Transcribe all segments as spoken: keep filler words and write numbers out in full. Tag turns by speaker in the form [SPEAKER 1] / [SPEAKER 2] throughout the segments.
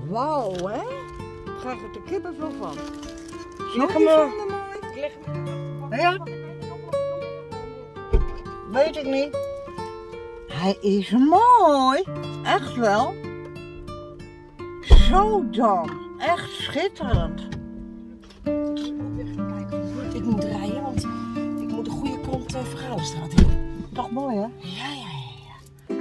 [SPEAKER 1] Wauw, hè? Ik krijg er de kippenvel van.
[SPEAKER 2] Leg
[SPEAKER 1] Zo
[SPEAKER 2] hem maar.
[SPEAKER 1] bijzonder mooi.
[SPEAKER 2] Ik leg hem maar.
[SPEAKER 1] Ja? Weet ik niet. Hij is mooi. Echt wel. Zo dan. Echt schitterend.
[SPEAKER 2] Ik moet rijden, want ik moet de goede kant uh, Vergalenstraat in.
[SPEAKER 1] Toch mooi, hè?
[SPEAKER 2] Ja, ja, ja.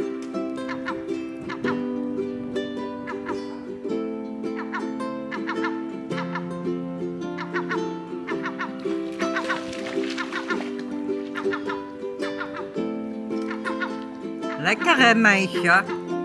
[SPEAKER 1] Lekker, hè, meisje?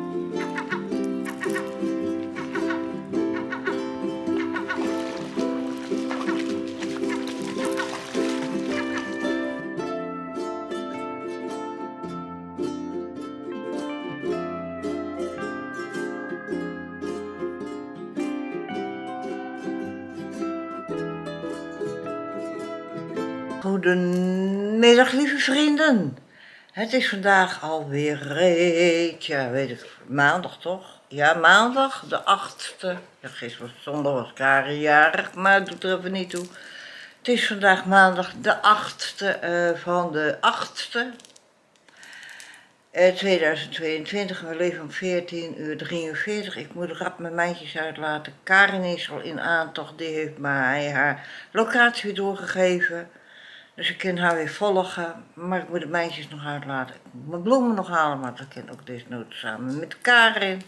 [SPEAKER 1] Goedemiddag, lieve vrienden. Het is vandaag alweer reet, ja, weet ik, maandag toch? Ja, maandag, de achtste. Ja, gisteren was zondag, was Karen jarig, maar het doet er even niet toe. Het is vandaag maandag de achtste uh, van de achtste. Uh, tweeduizend tweeëntwintig, we leven om veertien uur drieënveertig. Ik moet rap mijn meisjes uitlaten. Karin is al in aantocht, die heeft mij haar locatie weer doorgegeven. Dus ik kan haar weer volgen, maar ik moet de meisjes nog uitlaten. Ik moet mijn bloemen nog halen, maar dat kan ook desnoods samen met Karin.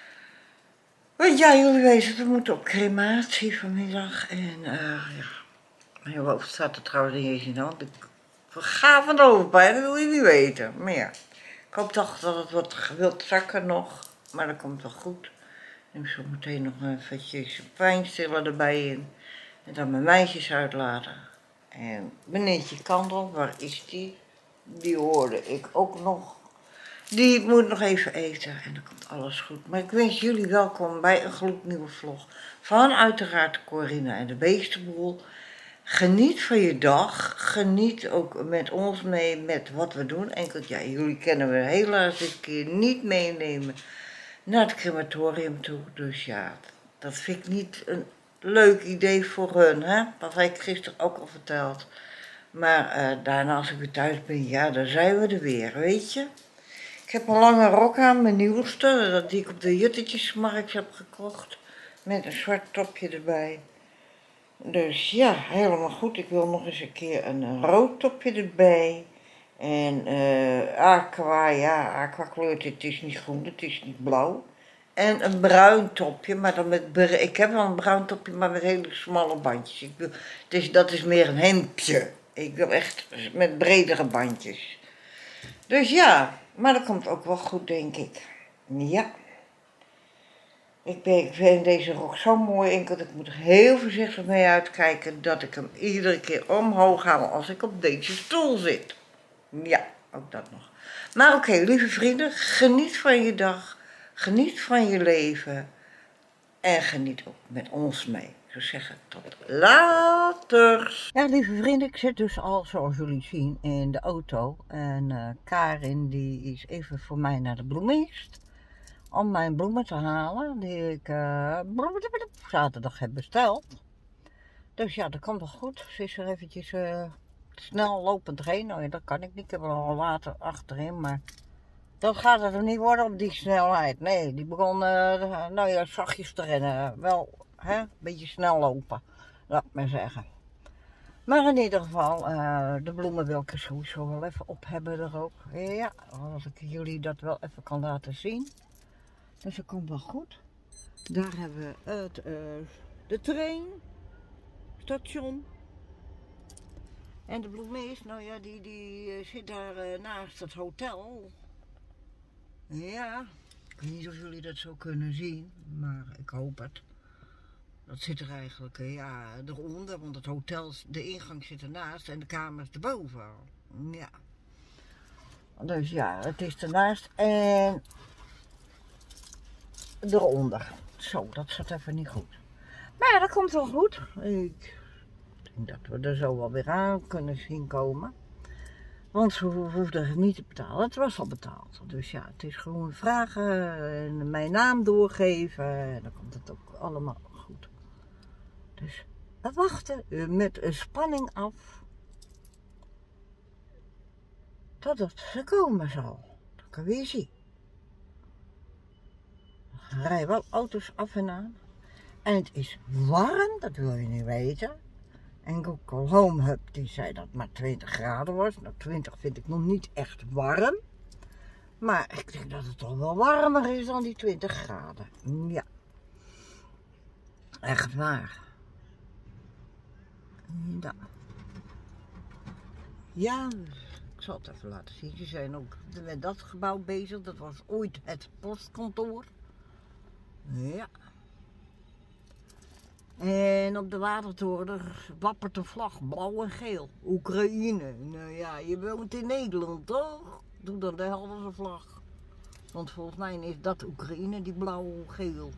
[SPEAKER 1] Want ja, jullie weten, we moeten op crematie vanmiddag. En uh, ja, mijn hoofd staat er trouwens niet eens in de hand. Ik ga van de hoofdpijn, dat wil je niet weten. Maar ja, ik hoop toch dat het wat wilt zakken nog, maar dat komt wel goed. Neem zo meteen nog eventjes een pijnstiller erbij in. En dan mijn meisjes uitlaten. En meneertje Kandel, waar is die? Die hoorde ik ook nog. Die moet nog even eten en dan komt alles goed. Maar ik wens jullie welkom bij een gloednieuwe vlog van uiteraard Corinna en de Beestenboel. Geniet van je dag. Geniet ook met ons mee met wat we doen. Enkel, ja, jullie kennen we helaas dit keer niet meenemen naar het crematorium toe. Dus ja, dat vind ik niet een leuk idee voor hun, hè? Dat heb ik gisteren ook al verteld. Maar uh, daarna als ik weer thuis ben, ja, dan zijn we er weer, weet je. Ik heb een lange rok aan, mijn nieuwste, dat die ik op de Juttetjesmarkt heb gekocht. Met een zwart topje erbij. Dus ja, helemaal goed. Ik wil nog eens een keer een, een rood topje erbij. En uh, aqua, ja, aqua kleurt, het is niet groen, het is niet blauw. En een bruin topje, maar dan met, ik heb wel een bruin topje, maar met hele smalle bandjes. Ik wil, het is, dat is meer een hemdje. Ik wil echt met bredere bandjes. Dus ja, maar dat komt ook wel goed, denk ik. Ja. Ik, ben, ik vind deze rok zo mooi, enkel ik moet er heel voorzichtig mee uitkijken dat ik hem iedere keer omhoog haal als ik op deze stoel zit. Ja, ook dat nog. Maar oké, okay, lieve vrienden, geniet van je dag. Geniet van je leven en geniet ook met ons mee. Ik zou zeggen, tot later. Ja, lieve vrienden, ik zit dus al, zoals jullie zien, in de auto. En uh, Karin, die is even voor mij naar de bloemist. Om mijn bloemen te halen, die ik uh, zaterdag heb besteld. Dus ja, dat komt wel goed. Ze is er eventjes uh, snel lopend heen. Nou ja, dat kan ik niet. Ik heb er al later achterin, maar... Dat gaat het er niet worden op die snelheid. Nee, die begon, uh, nou ja, zachtjes te rennen. Wel, hè, een beetje snel lopen, laat ik maar zeggen. Maar in ieder geval, uh, de bloemen wil ik er sowieso wel even op hebben er ook. Ja, als ik jullie dat wel even kan laten zien. Dus dat komt wel goed. Daar hebben we het, uh, de trein, station. En de bloemist, nou ja, die, die uh, zit daar uh, naast het hotel. Ja, ik weet niet of jullie dat zo kunnen zien, maar ik hoop het. Dat zit er eigenlijk, ja, eronder, want het hotel, de ingang zit ernaast en de kamer is erboven. Ja. Dus ja, het is ernaast en eronder. Zo, dat zat even niet goed. Maar ja, dat komt wel goed. Ik denk dat we er zo wel weer aan kunnen zien komen. Want ze hoefden het niet te betalen, het was al betaald. Dus ja, het is gewoon vragen en mijn naam doorgeven en dan komt het ook allemaal goed. Dus we wachten met een spanning af totdat ze komen zal. Dat kan weer zien. Er rijden wel auto's af en aan. En het is warm, dat wil je niet weten. En Google Home Hub die zei dat het maar twintig graden was. Nou, twintig vind ik nog niet echt warm. Maar ik denk dat het toch wel warmer is dan die twintig graden. Ja. Echt waar. Ja. Ja, ik zal het even laten zien. Ze zijn ook met dat gebouw bezig. Dat was ooit het postkantoor. Ja. En op de Watertoren wappert de vlag blauw en geel. Oekraïne. Nou ja, je woont in Nederland toch? Doe dan de Gelderse vlag. Want volgens mij is dat Oekraïne, die blauw-geel.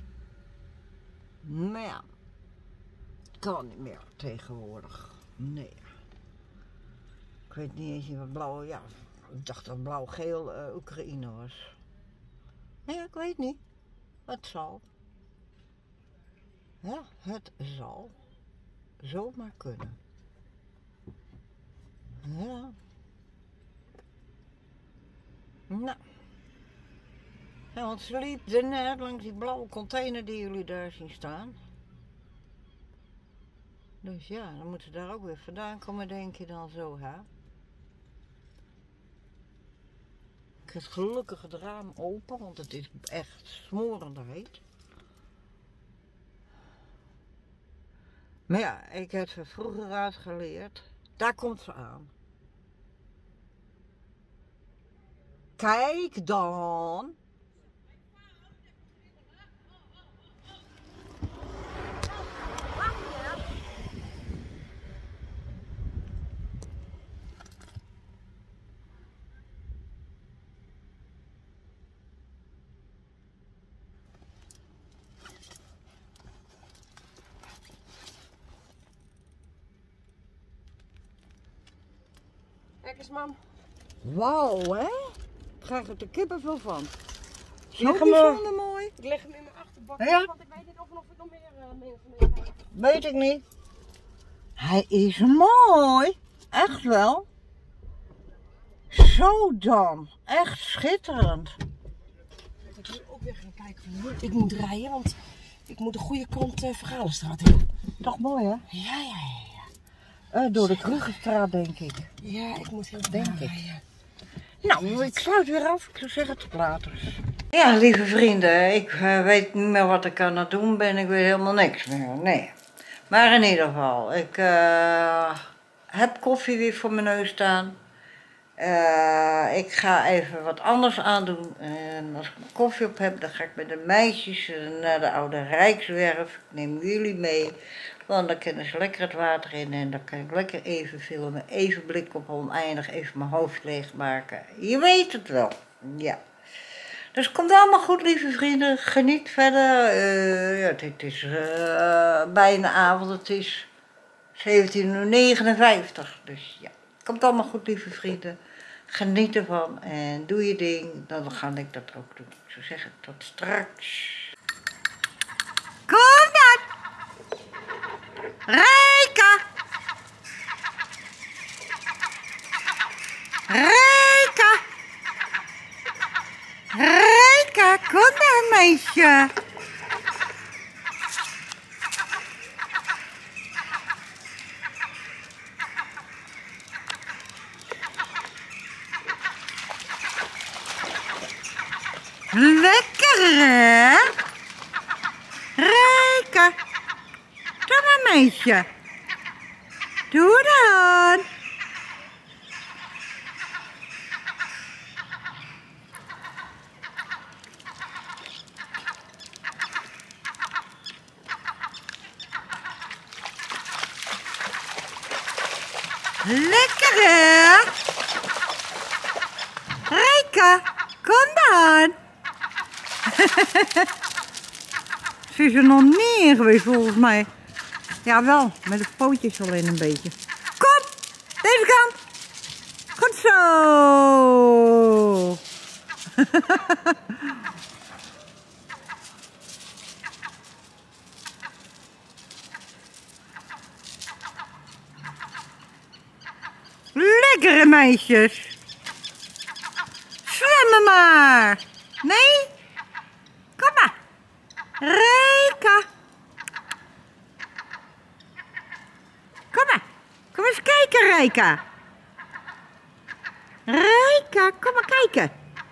[SPEAKER 1] Maar ja, kan niet meer tegenwoordig. Nee. Ik weet niet eens wat blauw, ja, ik dacht dat blauw-geel uh, Oekraïne was. Nee, ik weet niet. Het zal. Ja, het zal zomaar kunnen. Ja. Nou. Ja, want ze liep er net langs die blauwe container die jullie daar zien staan. Dus ja, dan moeten ze daar ook weer vandaan komen, denk je dan zo, hè? Ik heb gelukkig het raam open, want het is echt smorend heet. Maar ja, ik heb ze vroeger uitgeleerd. Daar komt ze aan. Kijk dan.
[SPEAKER 2] Kijk eens, mam.
[SPEAKER 1] Wauw, hè? Ik krijg er de kippenvel van. Zo
[SPEAKER 2] Leg hem,
[SPEAKER 1] bijzonder mooi.
[SPEAKER 2] Ik leg hem in mijn achterbak,
[SPEAKER 1] Ja?
[SPEAKER 2] want ik weet niet of, of ik nog meer uh, mensen mee krijg.
[SPEAKER 1] Weet ik niet. Hij is mooi. Echt wel. Zo dan. Echt schitterend.
[SPEAKER 2] Ik moet nu ook weer gaan kijken van hoe ik moet rijden, want ik moet de goede kant uh, Vergalenstraat in.
[SPEAKER 1] Toch mooi, hè?
[SPEAKER 2] Ja, ja, ja.
[SPEAKER 1] Uh, door de Krugerstraat, denk ik.
[SPEAKER 2] Ja, ik moet heel
[SPEAKER 1] Denk
[SPEAKER 2] snel
[SPEAKER 1] ik.
[SPEAKER 2] rijden.
[SPEAKER 1] Nou, ik sluit weer af. Ik zou zeggen tot later. Ja, lieve vrienden, ik uh, weet niet meer wat ik aan het doen ben. Ik weet helemaal niks meer. Nee. Maar in ieder geval, ik uh, heb koffie weer voor mijn neus staan. Uh, ik ga even wat anders aandoen. En als ik mijn koffie op heb, dan ga ik met de meisjes naar de Oude Rijkswerf. Ik neem jullie mee. Want dan kunnen ze lekker het water in en dan kan ik lekker even filmen. Even blik op oneindig, even mijn hoofd leegmaken. Je weet het wel. Ja. Dus het komt allemaal goed, lieve vrienden. Geniet verder. Uh, ja, het is uh, bijna avond. Het is zeventien uur negenenvijftig. Dus ja, het komt allemaal goed, lieve vrienden. Geniet ervan en doe je ding. Dan ga ik dat ook doen. Ik zou zeggen, tot straks. Kom dan! Rijka! Rijka! Rijka, kom dan, meisje! Lekker, hè? Rijka! Kom maar, meisje. Doe dan. Lekker, hè? Rijka, kom dan. Ze is er nog niet in geweest, volgens mij. Jawel, met de pootjes alleen een beetje. Kom, deze kant. Goed zo. Lekkere meisjes. Zwemmen maar. Nee? Kom maar. Rijka. Kom maar. Kom eens kijken, Rijka. Rijka, kom maar kijken.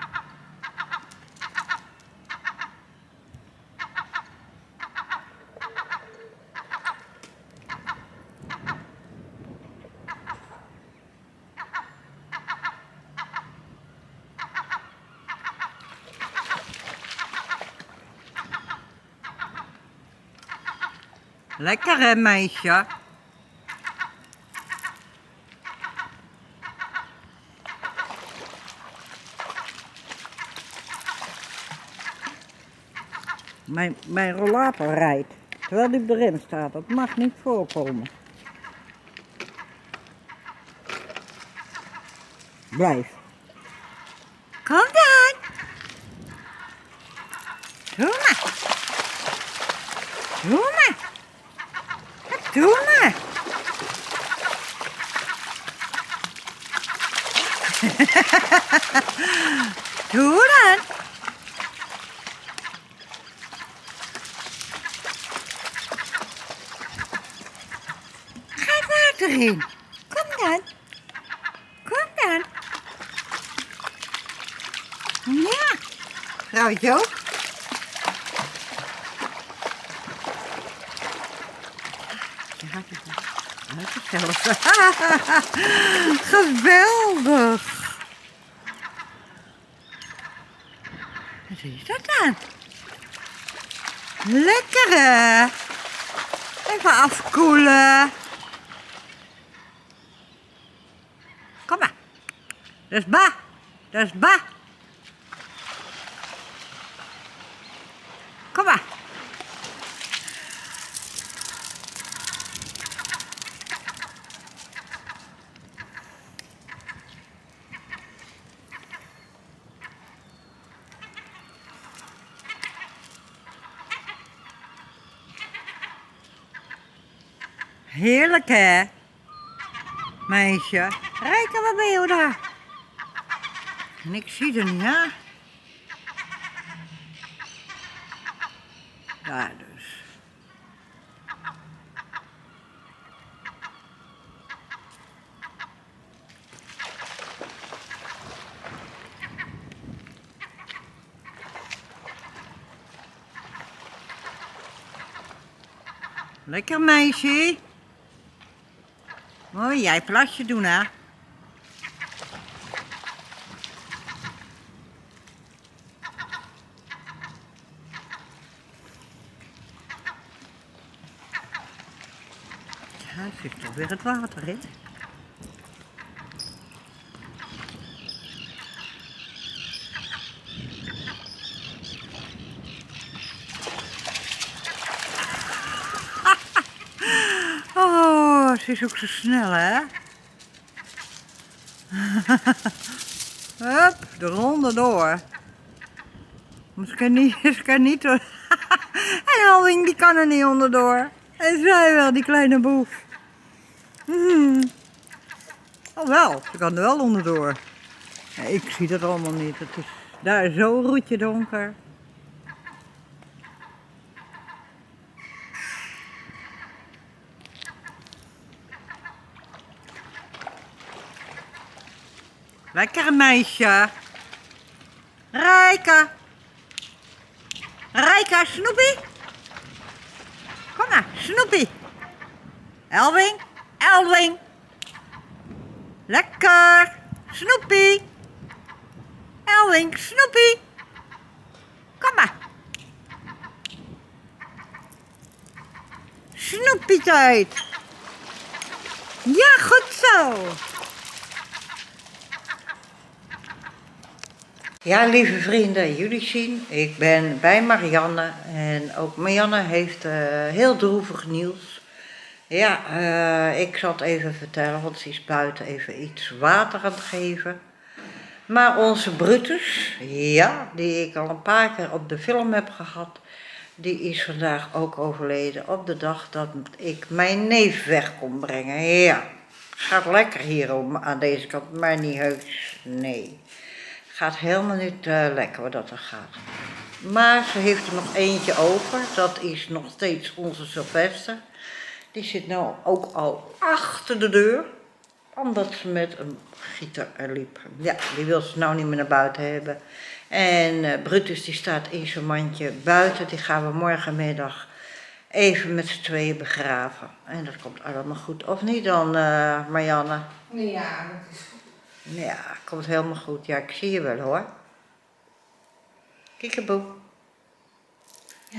[SPEAKER 1] Lekker hè, meisje? Mijn, mijn rollator rijdt, terwijl die op de rem staat. Dat mag niet voorkomen. Blijf. Kom dan. Doe maar. Doe maar. Doe maar. Doe dan. Ga het water in. Kom dan. Kom dan. Ja. Vrouwtje ook. Geweldig. Wat is dat dan? Lekker hè? Even afkoelen. Kom maar. Dat is ba. Dat is ba. Kom maar. Heerlijk hè, meisje. Rijka, wat ben je daar? En ik zie er niet, hè? Daar dus. Lekker meisje. Mooi, jij plasje doen hè. Ja, er zit toch weer het water in. Oh, ze is ook zo snel, hè? Hup, de ronde door. Maar ze kan niet, ze kan niet door. En Alwing, die kan er niet onderdoor. En zij wel, die kleine boef. Hmm. Oh wel, ze kan er wel onderdoor. Ja, ik zie dat allemaal niet. Het is daar zo roetje donker. Lekker meisje. Rijka. Rijka, Snoepie. Kom maar, Snoepie. Elwing, Elwing. Lekker. Snoepie. Elwing, Snoepie. Kom maar. Snoepie tijd. Ja, goed zo. Ja, lieve vrienden, jullie zien, ik ben bij Marianne en ook Marianne heeft uh, heel droevig nieuws. Ja, uh, ik zal het even vertellen, want ze is buiten even iets water aan het geven. Maar onze Brutus, ja, die ik al een paar keer op de film heb gehad, die is vandaag ook overleden op de dag dat ik mijn neef weg kon brengen. Ja, gaat lekker hier aan deze kant, maar niet heus, nee. Gaat helemaal niet uh, lekker wat dat er gaat. Maar ze heeft er nog eentje over, dat is nog steeds onze Sylvester. Die zit nou ook al achter de deur, omdat ze met een gieter liep. Ja, die wil ze nou niet meer naar buiten hebben. En uh, Brutus die staat in zijn mandje buiten, die gaan we morgenmiddag even met z'n tweeën begraven. En dat komt allemaal goed, of niet dan, uh, Marianne?
[SPEAKER 2] Ja, dat is goed.
[SPEAKER 1] Ja, komt helemaal goed. Ja, ik zie je wel hoor. Kiekeboe.
[SPEAKER 2] Ja.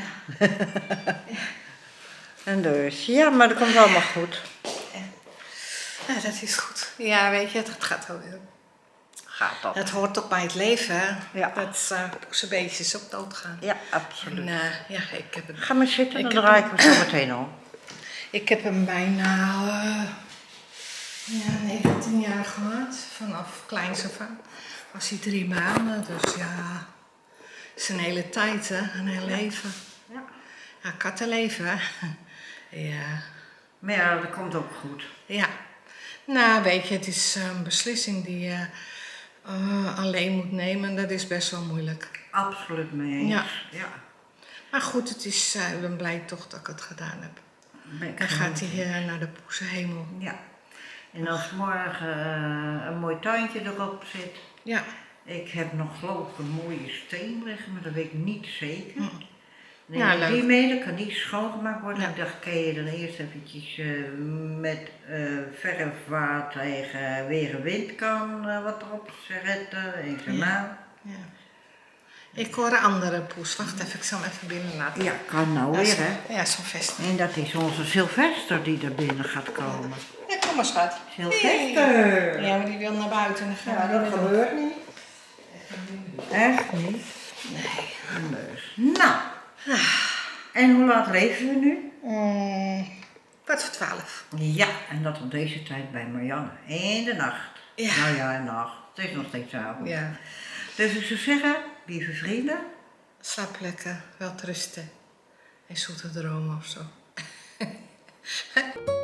[SPEAKER 1] En dus, ja, maar dat komt allemaal goed.
[SPEAKER 2] Ja. Ja, dat is goed. Ja, weet je, het gaat wel weer.
[SPEAKER 1] Gaat dat.
[SPEAKER 2] Het hoort ook bij het leven, hè?
[SPEAKER 1] Ja.
[SPEAKER 2] Dat uh, poezen beestjes ook doodgaan.
[SPEAKER 1] Ja, absoluut.
[SPEAKER 2] En, uh, ja, ik heb het.
[SPEAKER 1] Ga maar zitten, dan
[SPEAKER 2] ik
[SPEAKER 1] draai ik hem zo meteen al.
[SPEAKER 2] Ik heb hem bijna uh, ja, negentien jaar gehad. Vanaf kleins af aan was hij drie maanden. Dus ja, zijn hele tijd, hè? Een heel
[SPEAKER 1] ja.
[SPEAKER 2] leven.
[SPEAKER 1] Ja.
[SPEAKER 2] Ja, kattenleven, hè? Ja.
[SPEAKER 1] Maar ja, dat komt ook goed.
[SPEAKER 2] Ja. Nou, weet je, het is een beslissing die je uh, alleen moet nemen. Dat is best wel moeilijk.
[SPEAKER 1] Absoluut mee eens.
[SPEAKER 2] Ja.
[SPEAKER 1] Ja.
[SPEAKER 2] Maar goed, het is, uh, ik ben blij toch dat ik het gedaan heb.
[SPEAKER 1] Ben
[SPEAKER 2] Dan gaat hij uh, naar de poesenhemel.
[SPEAKER 1] Ja. En als morgen uh, een mooi tuintje erop zit.
[SPEAKER 2] Ja.
[SPEAKER 1] Ik heb nog geloof ik een mooie steen liggen, maar dat weet ik niet zeker.
[SPEAKER 2] Mm.
[SPEAKER 1] Nee,
[SPEAKER 2] Ja, leuk.
[SPEAKER 1] die mee, dan kan die schoongemaakt worden.
[SPEAKER 2] Ja.
[SPEAKER 1] Ik dacht, kan je dan eerst eventjes uh, met uh, verfwater tegen weer een wind kan uh, wat erop zetten en zo
[SPEAKER 2] Ja.
[SPEAKER 1] na.
[SPEAKER 2] Ja. Ik hoor een andere poes. Wacht even, ik zal hem even binnen laten.
[SPEAKER 1] Ja, kan nou
[SPEAKER 2] Ja,
[SPEAKER 1] weer
[SPEAKER 2] zo-
[SPEAKER 1] hè.
[SPEAKER 2] Ja, zo'n vest.
[SPEAKER 1] En dat is onze Sylvester die er binnen gaat komen.
[SPEAKER 2] Ja, kom maar schat.
[SPEAKER 1] Sylvester!
[SPEAKER 2] Ja, maar die wil naar buiten. Dan gaan
[SPEAKER 1] Ja,
[SPEAKER 2] we
[SPEAKER 1] dat
[SPEAKER 2] niet meer
[SPEAKER 1] gebeurt niet. Echt niet?
[SPEAKER 2] doen. Nee.
[SPEAKER 1] Dus, nou. En hoe laat leven we nu?
[SPEAKER 2] Mm, kwart voor twaalf.
[SPEAKER 1] Ja, en dat op deze tijd bij Marianne. In de nacht.
[SPEAKER 2] Ja.
[SPEAKER 1] Nou ja, nacht. Het is nog steeds avond.
[SPEAKER 2] Ja.
[SPEAKER 1] Dus ik zou zeggen, lieve vrienden.
[SPEAKER 2] Slaap lekker, wel rusten. En zoete dromen of zo.